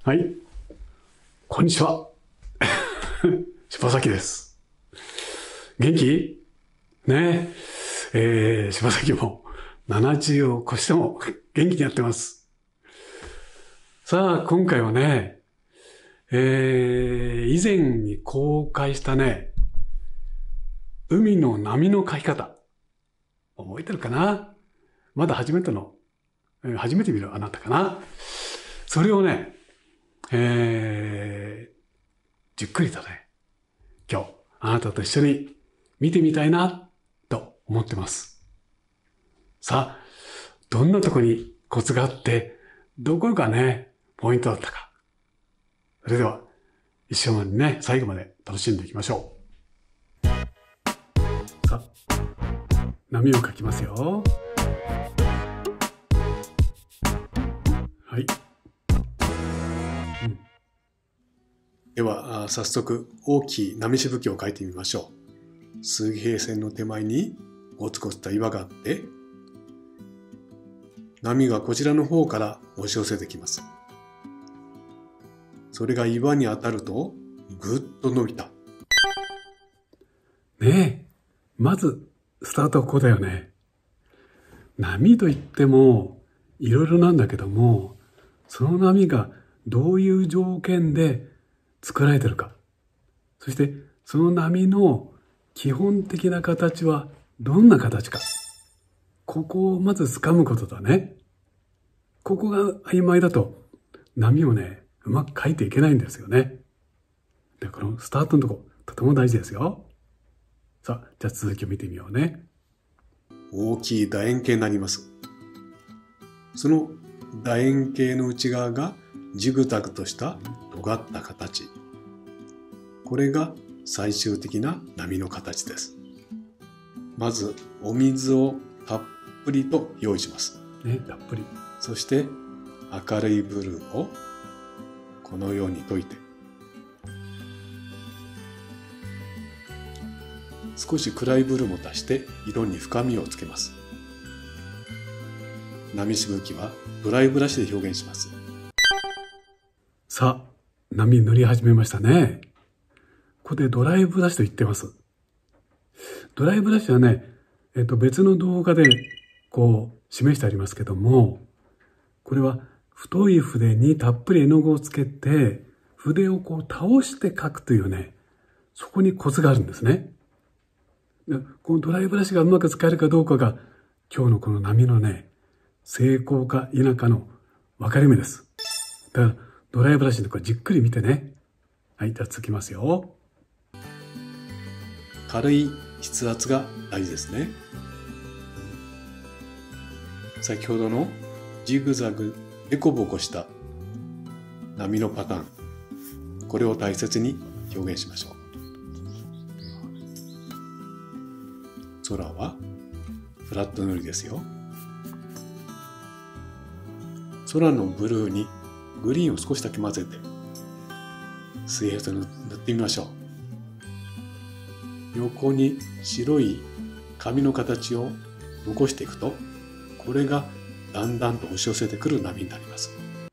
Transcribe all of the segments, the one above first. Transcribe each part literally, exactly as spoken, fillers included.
はい、こんにちは。柴崎です。元気ねえ、えー、柴崎もななじゅうを越しても元気にやってます。さあ、今回はね、えー、以前に公開したね、海の波の書き方。覚えてるかな？まだ初めての、初めて見るあなたかな？それをね、えー、じっくりとね、今日あなたと一緒に見てみたいなと思ってます。さあ、どんなとこにコツがあって、どこがね、ポイントだったか。それでは、一緒にね、最後まで楽しんでいきましょう。さあ、波を書きますよ。はい。うん、では、早速、大きい波しぶきを書いてみましょう。水平線の手前にゴツゴツと岩があって、波がこちらの方から押し寄せてきます。それが岩に当たると、ぐっと伸びた。ねえ、まず、スタートはここだよね。波といっても、いろいろなんだけども、その波がどういう条件で作られてるか。そして、その波の基本的な形はどんな形か。ここをまず掴むことだね。ここが曖昧だと波をね、うまく書いていけないんですよね。で、このスタートのとこ、とても大事ですよ。さあ、じゃあ続きを見てみようね。大きい楕円形になります。その楕円形の内側がジグザグとした尖った形。これが最終的な波の形です。まず、お水をたっぷりと用意します。ね、たっぷり。そして、明るいブルーをこのように溶いて、少し暗いブルーも足して色に深みをつけます。波しぶきはドライブラシで表現します。さあ、波塗り始めましたね。ここでドライブラシと言ってます。ドライブラシはね、えっと別の動画でこう示してありますけども、これは太い筆にたっぷり絵の具をつけて、筆をこう倒して描くというね、そこにコツがあるんですね。このドライブラシがうまく使えるかどうかが、今日のこの波のね、成功か否かの分かれ目です。だから、ドライブラシのとこじっくり見てね。はい、じゃあ続きますよ。軽い筆圧が大事ですね。先ほどのジグザグ、デコボコした波のパターン。これを大切に表現しましょう。空はフラット塗りですよ。空のブルーにグリーンを少しだけ混ぜて水平線を塗ってみましょう。横に白い紙の形を残していくと、これがだんだんと押し寄せてくる波になります。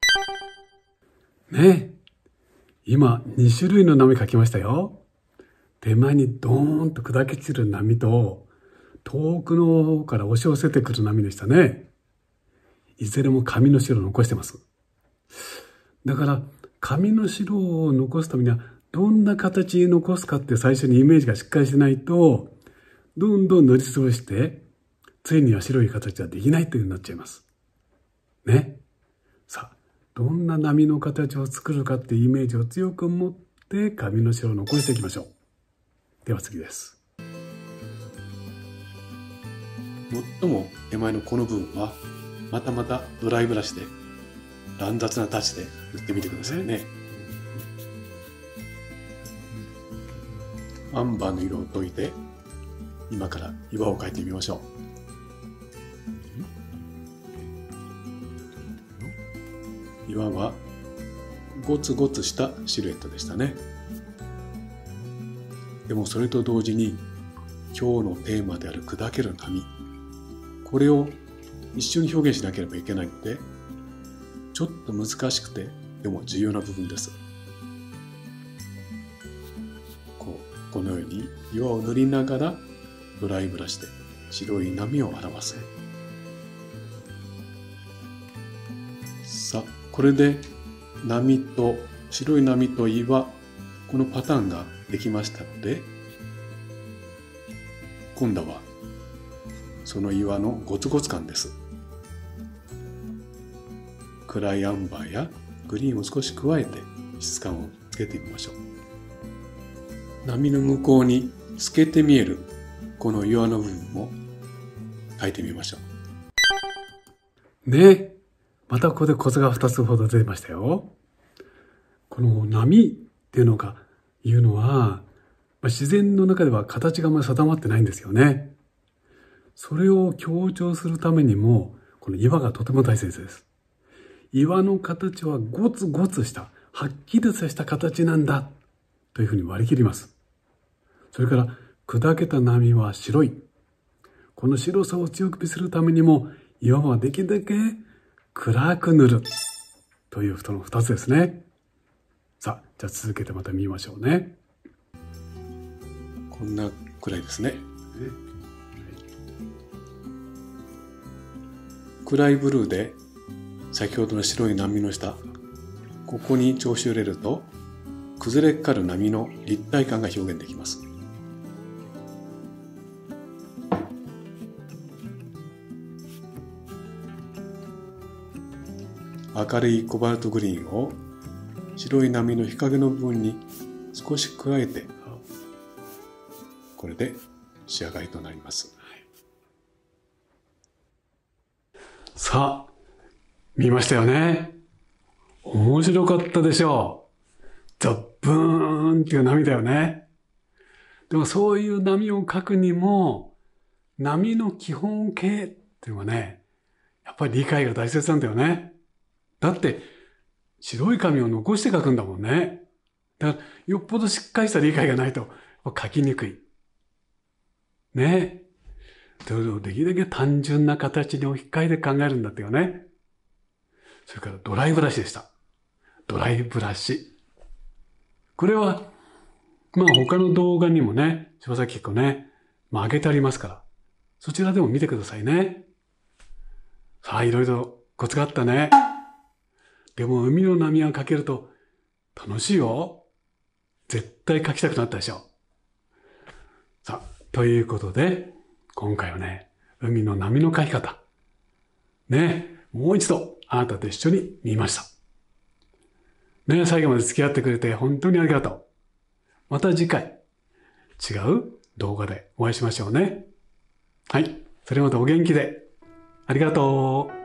ねえ、今に種類の波描きましたよ。手前にドーンと砕け散る波と、遠くの方から押し寄せてくる波でしたね。いずれも紙の白を残してます。だから紙の白を残すためにはどんな形に残すかって最初にイメージがしっかりしないと、どんどん塗りつぶしてついには白い形はできないというようになっちゃいます。ね。さあ、どんな波の形を作るかっていうイメージを強く持って紙の白を残していきましょう。では次です。最も手前のこの部分はまたまたドライブラシで乱雑なタッチで塗ってみてくださいね。アンバーの色を溶いて今から岩を描いてみましょう。岩はゴツゴツしたシルエットでしたね。でもそれと同時に今日のテーマである砕ける波、これを一緒に表現しなければいけないので、ちょっと難しくてでも重要な部分です。こう、このように岩を塗りながらドライブラシで白い波を表す。さあ、これで波と白い波と岩、このパターンができましたので、今度はその岩のゴツゴツ感です。暗いアンバーやグリーンを少し加えて質感をつけてみましょう。波の向こうに透けて見えるこの岩の部分も描いてみましょう。ね、またここでコツがふたつほど出ましたよ。この波っていうのがいうのは、自然の中では形があまり定まってないんですよね。それを強調するためにも、この岩がとても大切です。岩の形はゴツゴツした、はっきりとした形なんだというふうに割り切ります。それから砕けた波は白い。この白さを強く見せるためにも、岩はできるだけ暗く塗るというそのふたつですね。さあ、じゃあ続けてまた見ましょうね。こんなくらいですね。暗いブルーで先ほどの白い波の下、ここに調子を入れると崩れかかる波の立体感が表現できます。明るいコバルトグリーンを白い波の日陰の部分に少し加えて、これで仕上がりとなります。さあ、見ましたよね。面白かったでしょう。ザッブーンっていう波だよね。でもそういう波を描くにも、波の基本形っていうのはね、やっぱり理解が大切なんだよね。だって、白い紙を残して描くんだもんね。だから、よっぽどしっかりした理解がないと描きにくい。ね。できるだけ単純な形に置き換えて考えるんだってよね。それからドライブラシでした。ドライブラシ。これは、まあ他の動画にもね、柴崎結構ね、まあ上げてありますから、そちらでも見てくださいね。さあ、いろいろコツがあったね。でも海の波が描けると楽しいよ。絶対描きたくなったでしょ。さあ、ということで、今回はね、海の波の描き方。ね、もう一度あなたと一緒に見ました。ね、最後まで付き合ってくれて本当にありがとう。また次回、違う動画でお会いしましょうね。はい、それまでお元気で。ありがとう。